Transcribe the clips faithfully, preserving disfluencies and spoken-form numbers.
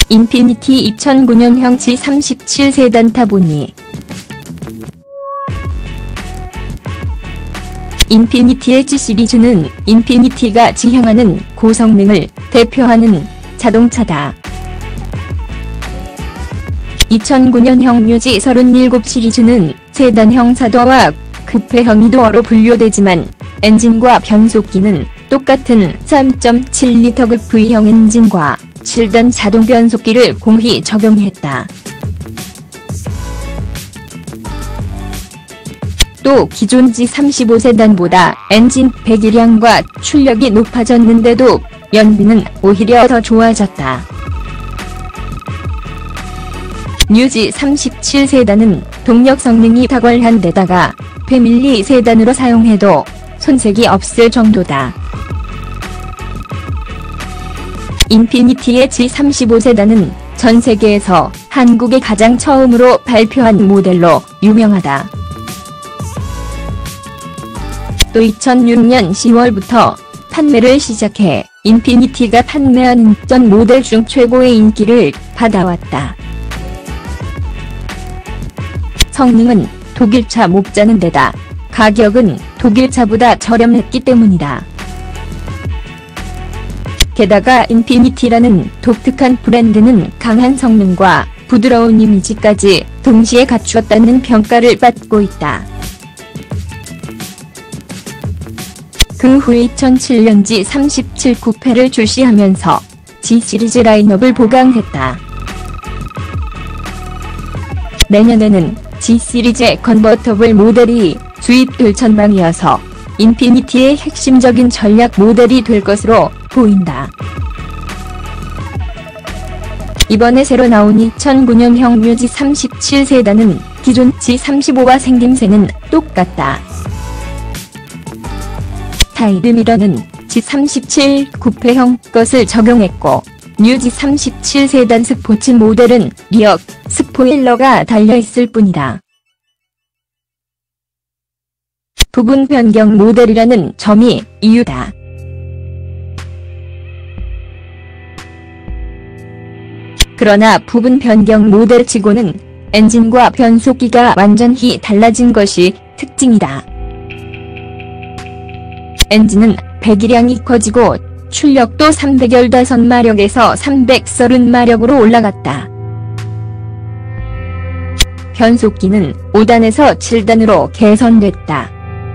인피니티 이천구 년형 지 삼십칠 세단 타보니 인피니티의 G 시리즈는 인피니티가 지향하는 고성능을 대표하는 자동차다. 이천구 년형 뮤지 삼십칠 시리즈는 세단형 사도어와 급회형 이도어로 분류되지만 엔진과 변속기는 똑같은 삼 점 칠 리터급 V형 엔진과 칠 단 자동 변속기를 공히 적용했다. 또 기존 지 삼십오 세단보다 엔진 배기량과 출력이 높아졌는데도 연비는 오히려 더 좋아졌다. 뮤지 삼십칠 세단은 동력 성능이 탁월한 데다가 패밀리 세단으로 사용해도 손색이 없을 정도다. 인피니티의 지 삼십오 세단은 전 세계에서 한국에 가장 처음으로 발표한 모델로 유명하다. 또 이천육 년 시월부터 판매를 시작해 인피니티가 판매하는 전 모델 중 최고의 인기를 받아왔다. 성능은 독일차 못지않은 데다 가격은 독일차보다 저렴했기 때문이다. 게다가 인피니티라는 독특한 브랜드는 강한 성능과 부드러운 이미지까지 동시에 갖추었다는 평가를 받고 있다. 그 후 이천칠 년 지 삼십칠 쿠페를 출시하면서 G 시리즈 라인업을 보강했다. 내년에는 G 시리즈의 컨버터블 모델이 수입될 전망이어서 인피니티의 핵심적인 전략 모델이 될 것으로 보인다. 이번에 새로 나온 이천구 년형 뮤지 삼십칠 세단은 기존 지 삼십오와 생김새는 똑같다. 사이드미러는 지 삼십칠 쿠페형 것을 적용했고 뮤지 삼십칠 세단 스포츠 모델은 리어 스포일러가 달려있을 뿐이다. 부분 변경 모델이라는 점이 이유다. 그러나 부분 변경 모델치고는 엔진과 변속기가 완전히 달라진 것이 특징이다. 엔진은 배기량이 커지고 출력도 삼백십오 마력에서 삼백삼십 마력으로 올라갔다. 변속기는 오 단에서 칠 단으로 개선됐다.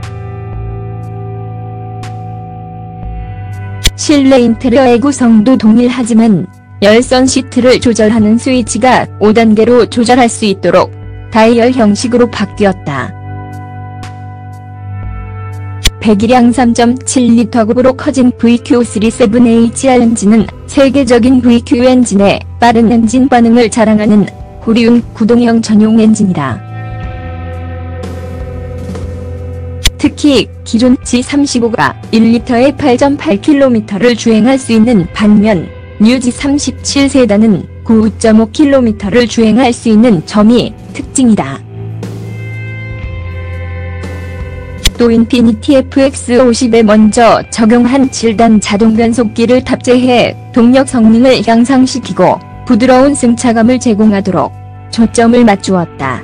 실내 인테리어의 구성도 동일하지만 열선 시트를 조절하는 스위치가 오 단계로 조절할 수 있도록 다이얼 형식으로 바뀌었다. 배기량 삼 점 칠 리터급으로 커진 브이큐 삼십칠 에이치알 엔진은 세계적인 브이큐 엔진의 빠른 엔진 반응을 자랑하는 후리움 구동형 전용 엔진이다. 특히 기존 지 삼십오가 일 리터에 팔 점 팔 킬로미터를 주행할 수 있는 반면 뮤지 삼십칠 세단은 구 점 오 킬로미터를 주행할 수 있는 점이 특징이다. 또 인피니티 에프엑스 오십에 먼저 적용한 칠 단 자동 변속기를 탑재해 동력 성능을 향상시키고 부드러운 승차감을 제공하도록 초점을 맞추었다.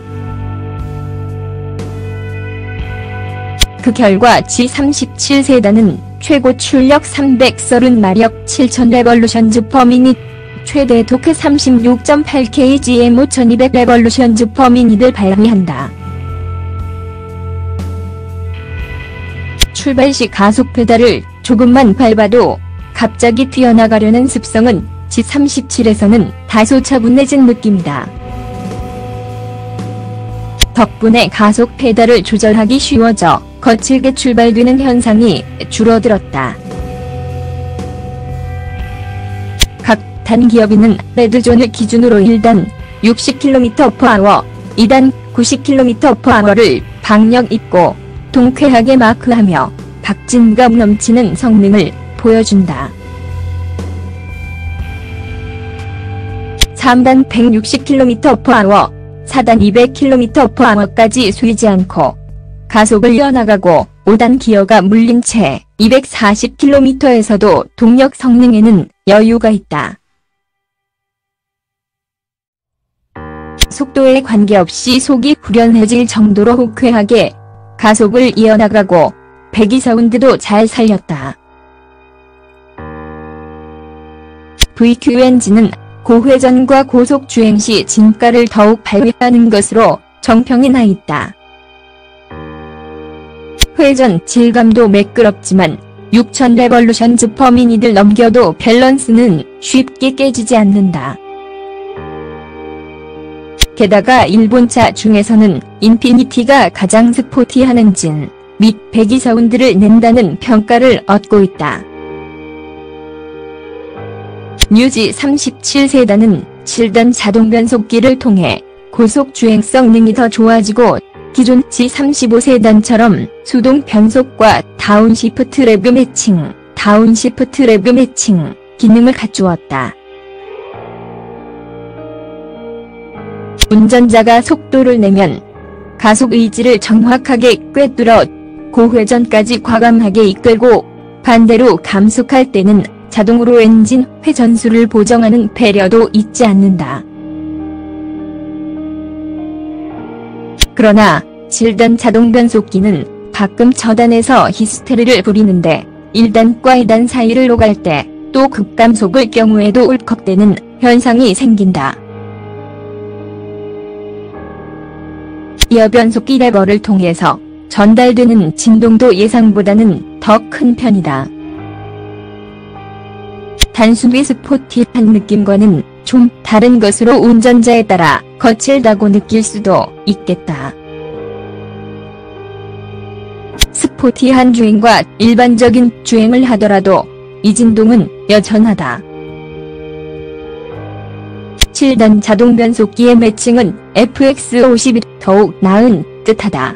그 결과 지 삼십칠 세단은 최고 출력 삼백삼십 마력 칠천 레볼루션즈 퍼 미닛, 최대 토크 삼십육 점 팔 킬로그램 오천이백 레볼루션즈 퍼 미닛을 발휘한다. 출발 시 가속 페달을 조금만 밟아도 갑자기 튀어나가려는 습성은 지 삼십칠에서는 다소 차분해진 느낌이다. 덕분에 가속 페달을 조절하기 쉬워져 거칠게 출발되는 현상이 줄어들었다. 각 단기어비는 레드존을 기준으로 일 단 육십 킬로미터 퍼 아워, 이 단 구십 킬로미터 퍼 아워를 박력 있고 통쾌하게 마크하며 박진감 넘치는 성능을 보여준다. 삼 단 백육십 킬로미터 퍼 아워, 사 단 이백 킬로미터 퍼 아워까지 휘지 않고 가속을 이어나가고 오 단 기어가 물린 채 이백사십 킬로미터에서도 동력 성능에는 여유가 있다. 속도에 관계없이 속이 후련해질 정도로 호쾌하게 가속을 이어나가고 배기 사운드도 잘 살렸다. 브이큐 엔진은 고회전과 고속 주행 시 진가를 더욱 발휘하는 것으로 정평이 나 있다. 회전 질감도 매끄럽지만 육천 레볼루션즈 퍼 미닛을 넘겨도 밸런스는 쉽게 깨지지 않는다. 게다가 일본차 중에서는 인피니티가 가장 스포티한 엔진 및 배기 사운드를 낸다는 평가를 얻고 있다. 뉴지 삼십칠 세단은 칠 단 자동 변속기를 통해 고속 주행 성능이 더 좋아지고 기존 지 삼십오 세단처럼 수동 변속과 다운시프트 레브 매칭, 다운시프트 레브 매칭 기능을 갖추었다. 운전자가 속도를 내면 가속 의지를 정확하게 꿰뚫어 고회전까지 과감하게 이끌고 반대로 감속할 때는 자동으로 엔진 회전수를 보정하는 배려도 잊지 않는다. 그러나 칠 단 자동 변속기는 가끔 저단에서 히스테리를 부리는데 일 단과 이 단 사이를 오갈 때 또 급감속을 경우에도 울컥대는 현상이 생긴다. 이어변속기 레버를 통해서 전달되는 진동도 예상보다는 더 큰 편이다. 단순히 스포티한 느낌과는 좀 다른 것으로 운전자에 따라 거칠다고 느낄 수도 있겠다. 스포티한 주행과 일반적인 주행을 하더라도 이 진동은 여전하다. 칠 단 자동 변속기의 매칭은 에프엑스 오십이 더욱 나은 듯하다.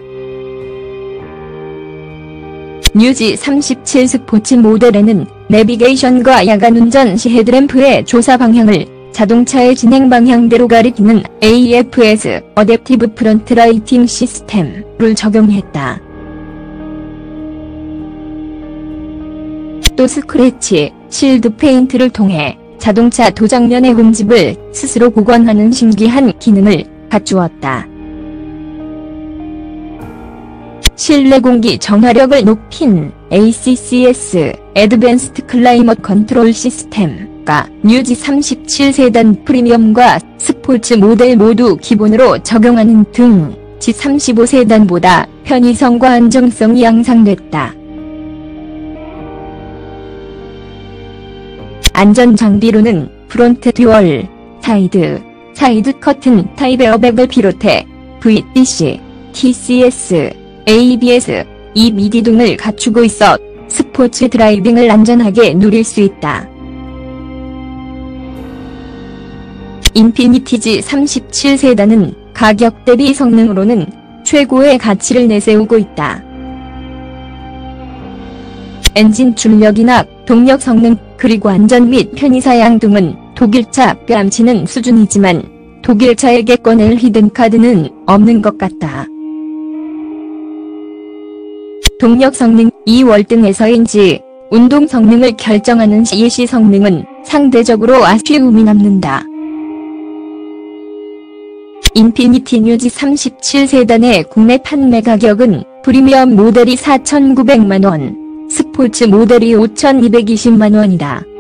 뉴지 삼십칠 스포츠 모델에는 내비게이션과 야간 운전 시 헤드램프의 조사 방향을 자동차의 진행 방향대로 가리키는 에이에프에스 어댑티브 프런트 라이팅 시스템을 적용했다. 또 스크래치, 실드 페인트를 통해 자동차 도장면의 흠집을 스스로 복원하는 신기한 기능을 갖추었다. 실내 공기 정화력을 높인 에이씨씨에스 애드밴스드 클라이머 컨트롤 시스템과 뉴지 삼십칠 세단 프리미엄과 스포츠 모델 모두 기본으로 적용하는 등 지 삼십오 세단보다 편의성과 안정성이 향상됐다. 안전장비로는 프론트 듀얼, 사이드, 사이드 커튼 타입 에어백을 비롯해 브이디씨, 티씨에스, 에이비에스, 이비디 등을 갖추고 있어 스포츠 드라이빙을 안전하게 누릴 수 있다. 인피니티 지 삼십칠 세단은 가격 대비 성능으로는 최고의 가치를 내세우고 있다. 엔진 출력이나 동력 성능, 그리고 안전 및 편의사양 등은 독일차 뺨치는 수준이지만 독일차에게 꺼낼 히든카드는 없는 것 같다. 동력 성능 이 월등해서인지 운동 성능을 결정하는 시에시 성능은 상대적으로 아쉬움이 남는다. 인피니티 뉴지 삼십칠 세단의 국내 판매 가격은 프리미엄 모델이 사천구백만 원, 스포츠 모델이 오천이백이십만 원이다.